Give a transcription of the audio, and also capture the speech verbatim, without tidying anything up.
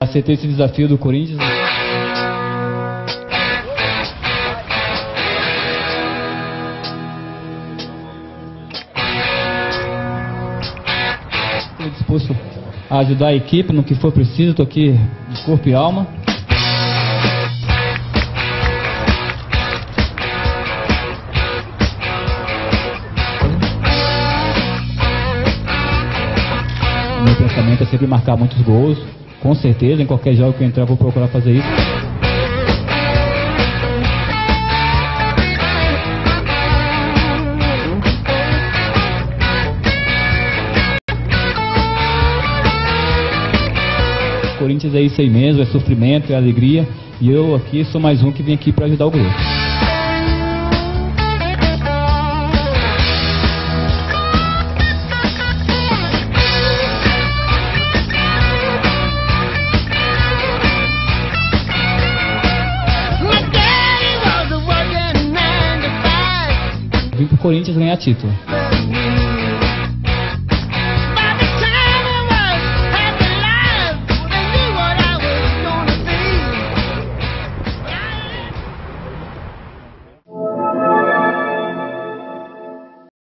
Aceitei esse desafio do Corinthians. Estou disposto a ajudar a equipe no que for preciso. Estou aqui de corpo e alma. Meu pensamento é sempre marcar muitos gols. Com certeza, em qualquer jogo que eu entrar, vou procurar fazer isso. O Corinthians é isso aí mesmo, é sofrimento, é alegria. E eu aqui sou mais um que vem aqui para ajudar o grupo. Vim pro Corinthians ganhar título.